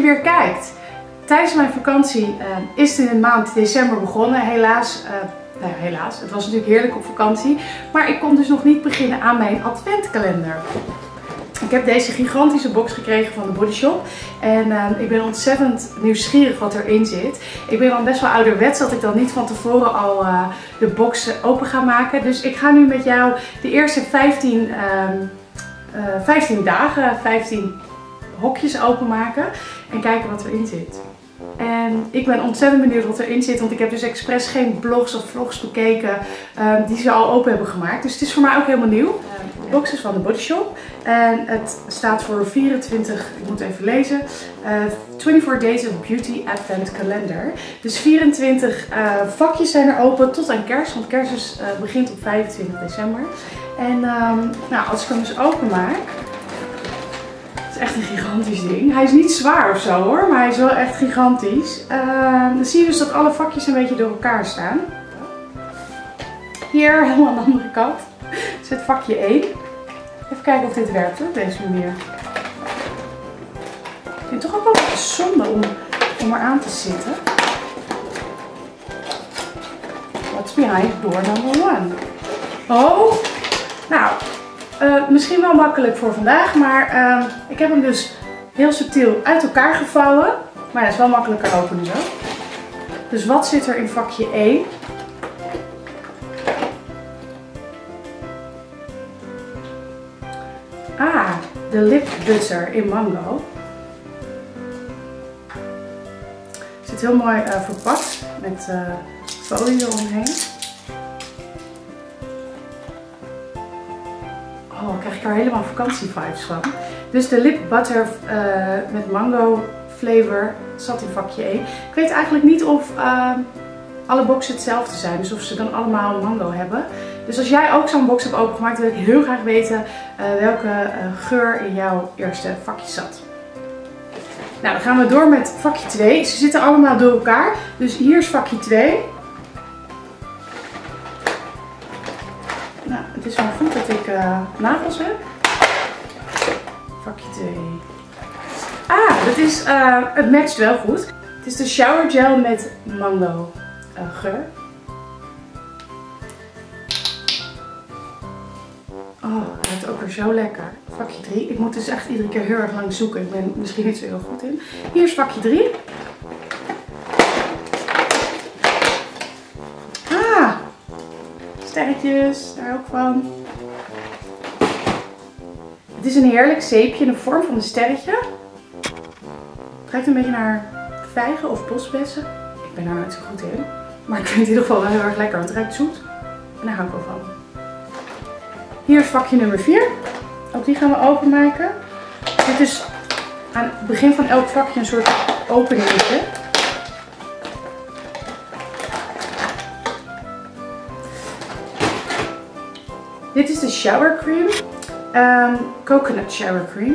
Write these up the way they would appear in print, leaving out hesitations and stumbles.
weer kijkt. Tijdens mijn vakantie is het in de maand december begonnen. Helaas, nou ja, helaas, het was natuurlijk heerlijk op vakantie. Maar ik kon dus nog niet beginnen aan mijn adventkalender. Ik heb deze gigantische box gekregen van de Body Shop. En ik ben ontzettend nieuwsgierig wat erin zit. Ik ben dan best wel ouderwets dat ik dan niet van tevoren al de box open ga maken. Dus ik ga nu met jou de eerste 15 dagen, 15 hokjes openmaken. En kijken wat erin zit. En ik ben ontzettend benieuwd wat erin zit, want ik heb dus expres geen blogs of vlogs bekeken die ze al open hebben gemaakt. Dus het is voor mij ook helemaal nieuw. De box is van de Body Shop en het staat voor 24, ik moet even lezen, 24 Days of Beauty Advent Calendar. Dus 24 vakjes zijn er open tot aan kerst, want kerst begint op 25 december. En nou, als ik hem dus openmaak, het is echt een gigantisch ding. Hij is niet zwaar of zo hoor, maar hij is wel echt gigantisch. Dan zie je dus dat alle vakjes een beetje door elkaar staan. Hier, helemaal aan de andere kant, zit vakje 1. Even kijken of dit werkt hoor, op deze manier. Ik vind het toch ook wel een beetje zonde om eraan te zitten. What's behind door number 1? Oh, nou, misschien wel makkelijk voor vandaag, maar ik heb hem dus heel subtiel uit elkaar gevouwen. Maar dat is wel makkelijker openen zo. Dus wat zit er in vakje 1? Ah, de lip butter in mango. Zit heel mooi verpakt met folie eromheen. Oh, krijg ik er helemaal vakantievibes van. Dus de lip butter met mango flavor zat in vakje 1. Ik weet eigenlijk niet of alle boxen hetzelfde zijn. Dus of ze dan allemaal mango hebben. Dus als jij ook zo'n box hebt opengemaakt, wil ik heel graag weten welke geur in jouw eerste vakje zat. Nou, dan gaan we door met vakje 2. Ze zitten allemaal door elkaar. Dus hier is vakje 2. Nou, het is wel goed dat ik nagels heb. Vakje 2. Ah, dat is, het matcht wel goed. Het is de shower gel met mango geur. Oh, dat ruikt ook weer zo lekker. Vakje 3. Ik moet dus echt iedere keer heel erg lang zoeken. Ik ben misschien niet zo heel goed in. Hier is vakje 3. Ah, sterretjes, daar ook van. Het is een heerlijk zeepje in de vorm van een sterretje. Het ruikt een beetje naar vijgen of bosbessen. Ik ben daar nooit zo goed in. Maar ik vind het in ieder geval wel heel erg lekker, want het ruikt zoet. En daar hou ik wel van. Hier is vakje nummer 4. Ook die gaan we openmaken. Dit is aan het begin van elk vakje een soort openingetje. Dit is de shower cream. Coconut shower cream.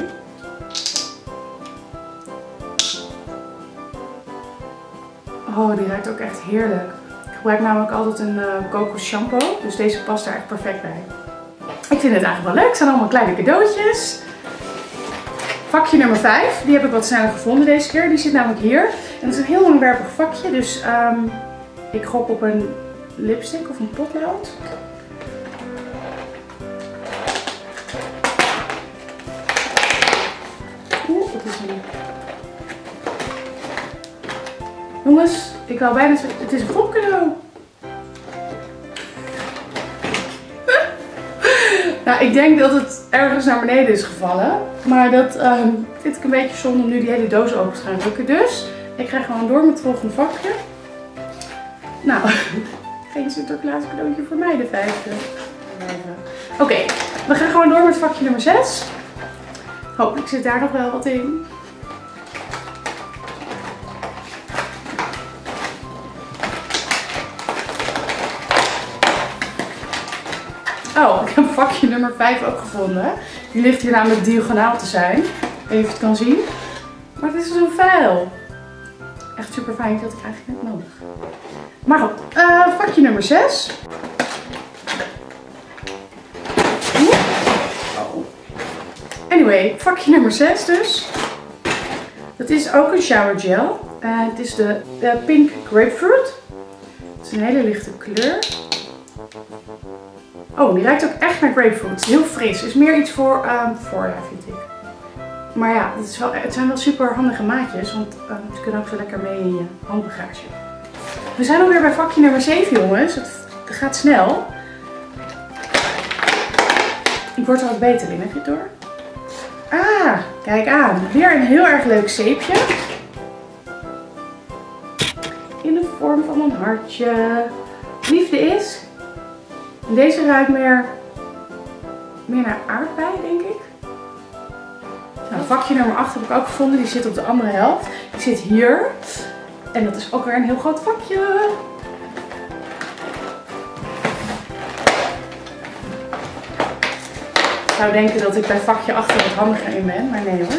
Oh, die ruikt ook echt heerlijk. Ik gebruik namelijk altijd een kokos shampoo. Dus deze past daar echt perfect bij. Ik vind het eigenlijk wel leuk. Het zijn allemaal kleine cadeautjes. Vakje nummer 5. Die heb ik wat sneller gevonden deze keer. Die zit namelijk hier. En het is een heel langwerpig vakje. Dus ik gok op een lipstick of een potlood. Oeh, wat is een... Jongens, ik wou bijna zeggen, het is een popcadeau. Nou, ik denk dat het ergens naar beneden is gevallen. Maar dat vind ik een beetje zonde om nu die hele doos open te gaan drukken. Dus ik ga gewoon door met het volgende vakje. Nou, geen Sinterklaas cadeautje voor mij, de 5e. Oké, we gaan gewoon door met vakje nummer 6. Hopelijk zit daar nog wel wat in. Oh, ik heb vakje nummer 5 ook gevonden. Die ligt hier namelijk diagonaal te zijn. Even of je het kan zien. Maar het is zo'n vuil. Echt super fijn, dat ik eigenlijk net nodig. Maar goed, vakje nummer 6. Oh. Anyway, vakje nummer 6 dus. De Dat is ook een shower gel. Het is de Pink Grapefruit. Het is een hele lichte kleur. Oh, die ruikt ook echt naar grapefruit. Het is heel fris. Het is meer iets voor voorjaar, vind ik. Maar ja, het zijn wel super handige maatjes. Want ze kunnen ook zo lekker mee in je handbagage. We zijn alweer bij vakje nummer 7, jongens. Het gaat snel. Ik word er wat beter in, heb je het door? Ah, kijk aan. Weer een heel erg leuk zeepje. In de vorm van een hartje. Liefde is. En deze ruikt meer naar aardbei, denk ik. Nou, vakje nummer 8 heb ik ook gevonden. Die zit op de andere helft. Die zit hier. En dat is ook weer een heel groot vakje. Ik zou denken dat ik bij vakje 8 wat handiger in ben, maar nee hoor.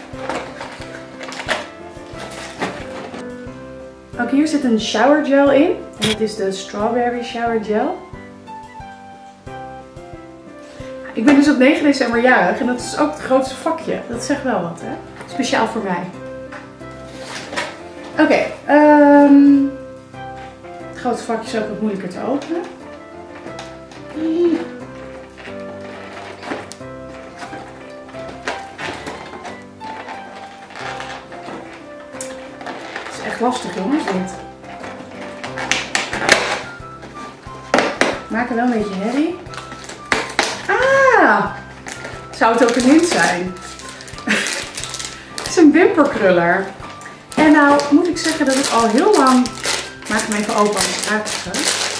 Ook hier zit een shower gel in. En dat is de Strawberry Shower Gel. Ik ben dus op 9 december jarig en dat is ook het grootste vakje. Dat zegt wel wat, hè? Speciaal voor mij. Oké, het grote vakje is ook wat moeilijker te openen. Het is echt lastig, jongens, dit. Maken wel een beetje herrie. Ah! Zou het ook een hint zijn? Het is een wimperkruller. En nou moet ik zeggen dat ik al heel lang... Maak hem even open aan het ruiken.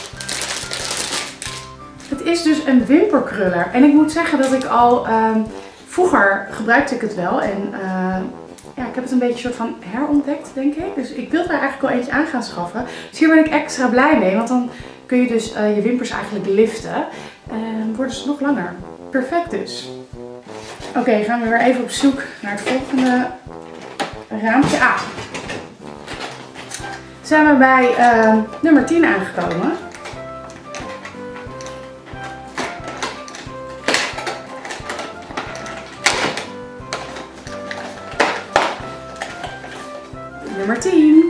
Het is dus een wimperkruller. En ik moet zeggen dat ik al... vroeger gebruikte ik het wel. En ja, ik heb het een beetje soort van herontdekt, denk ik. Dus ik wil er eigenlijk wel eentje aan gaan schaffen. Dus hier ben ik extra blij mee. Want dan kun je dus je wimpers eigenlijk liften. En worden ze nog langer. Perfect dus. Oké, gaan we weer even op zoek naar het volgende raampje. Ah. Zijn we bij nummer 10 aangekomen. Nummer 10.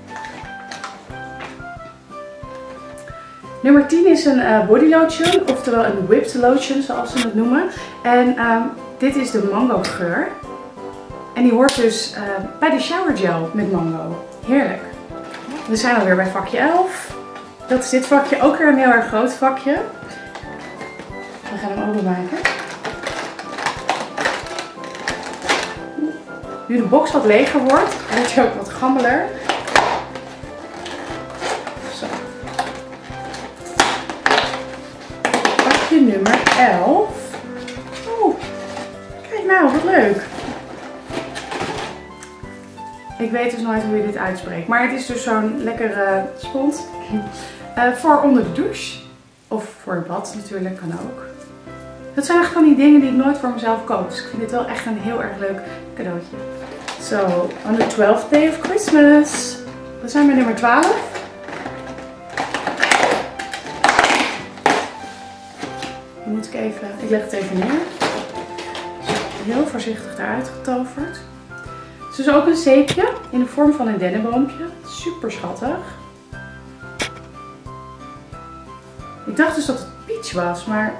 Nummer 10 is een body lotion, oftewel een whipped lotion zoals ze het noemen. En dit is de mango geur. En die hoort dus bij de shower gel met mango. Heerlijk. We zijn alweer bij vakje 11. Dat is dit vakje, ook weer een heel erg groot vakje. We gaan hem openmaken. Nu de box wat leger wordt, wordt hij ook wat gammeler. Zo. Vakje nummer 11. Oeh, kijk nou, wat leuk. Ik weet dus nooit hoe je dit uitspreekt. Maar het is dus zo'n lekkere spons voor onder de douche. Of voor het bad natuurlijk, kan ook. Dat zijn echt van die dingen die ik nooit voor mezelf koop. Dus ik vind dit wel echt een heel erg leuk cadeautje. So, on the 12th day of Christmas. We zijn bij nummer 12. Dan moet ik even, ik leg het even neer. Heel voorzichtig eruit getoverd. Het is dus ook een zeepje in de vorm van een dennenboompje. Super schattig. Ik dacht dus dat het peach was, maar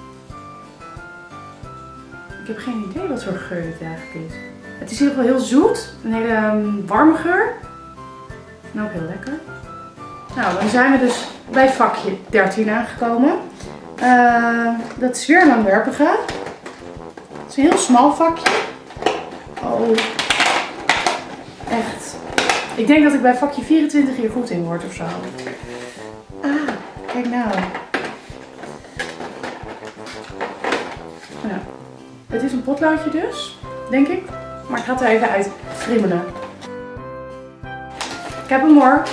ik heb geen idee wat voor geur het eigenlijk is. Het is in ieder geval heel zoet. Een hele warme geur. En ook heel lekker. Nou, dan zijn we dus bij vakje 13 aangekomen. Dat is weer een langwerpige. Het is een heel smal vakje. Oh, echt. Ik denk dat ik bij vakje 24 hier goed in word of zo. Ah, kijk nou. Nou, het is een potloodje dus, denk ik. Maar ik ga het er even uit friemelen. Ik heb hem hoor.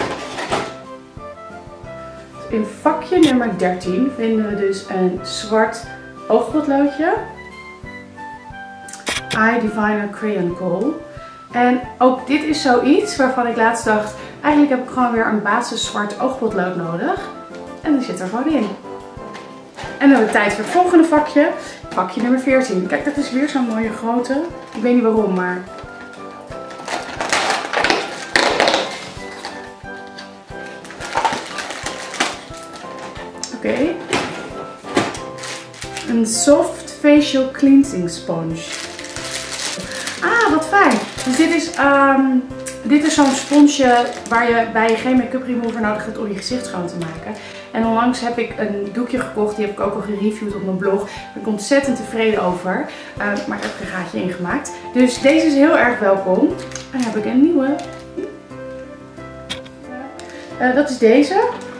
In vakje nummer 13 vinden we dus een zwart oogpotloodje. Eye Diviner Crayon Kohl. En ook dit is zoiets waarvan ik laatst dacht, eigenlijk heb ik gewoon weer een basis zwart oogpotlood nodig. En die zit er gewoon in. En dan hebben we tijd voor het volgende vakje. Vakje nummer 14. Kijk, dat is weer zo'n mooie grote. Ik weet niet waarom, maar Oké. Een soft facial cleansing sponge. Ah, wat fijn. Dus dit is zo'n sponsje waar je bij je geen make-up remover nodig hebt om je gezicht schoon te maken. En onlangs heb ik een doekje gekocht, die heb ik ook al gereviewd op mijn blog. Daar ben ik ontzettend tevreden over. Maar ik heb er een gaatje in gemaakt. Dus deze is heel erg welkom. En dan heb ik een nieuwe. Dat is deze.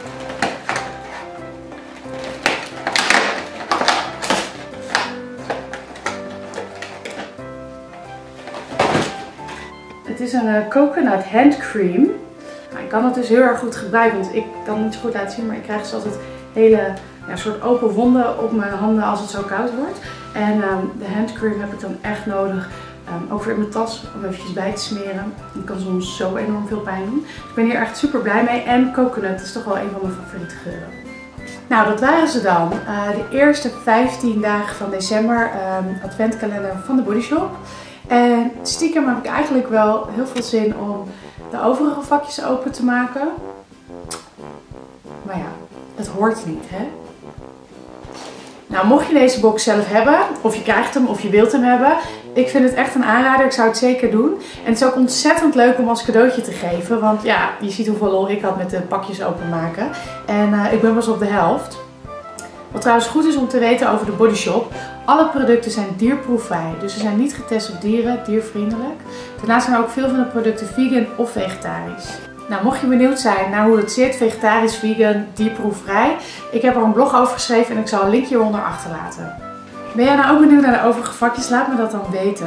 Het is een coconut hand cream. Nou, ik kan het dus heel erg goed gebruiken, want ik kan het niet zo goed laten zien, maar ik krijg dus altijd hele soort open wonden op mijn handen als het zo koud wordt. En de handcream heb ik dan echt nodig, ook voor in mijn tas om eventjes bij te smeren. Die kan soms zo enorm veel pijn doen. Dus ik ben hier echt super blij mee. En coconut is toch wel een van mijn favoriete geuren. Nou, dat waren ze dan. De eerste 15 dagen van december, adventkalender van de Body Shop. En stiekem heb ik eigenlijk wel heel veel zin om de overige vakjes open te maken. Maar ja, het hoort niet, hè? Nou, mocht je deze box zelf hebben, of je krijgt hem of je wilt hem hebben, ik vind het echt een aanrader. Ik zou het zeker doen. En het is ook ontzettend leuk om als cadeautje te geven. Want ja, je ziet hoeveel lol ik had met de pakjes openmaken. En ik ben pas op de helft. Wat trouwens goed is om te weten over de Body Shop. Alle producten zijn dierproefvrij. Dus ze zijn niet getest op dieren, diervriendelijk. Daarnaast zijn ook veel van de producten vegan of vegetarisch. Nou, mocht je benieuwd zijn naar hoe het zit, vegetarisch, vegan, dierproefvrij. Ik heb er een blog over geschreven en ik zal een linkje hieronder achterlaten. Ben jij nou ook benieuwd naar de overige vakjes? Laat me dat dan weten.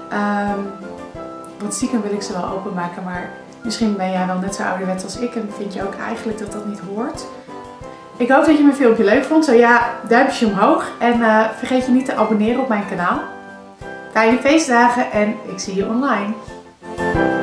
Want stiekem wil ik ze wel openmaken, maar misschien ben jij wel net zo ouderwets als ik en vind je ook eigenlijk dat dat niet hoort. Ik hoop dat je mijn filmpje leuk vond. Zo ja, duimpje omhoog. En vergeet je niet te abonneren op mijn kanaal. Fijne feestdagen en ik zie je online.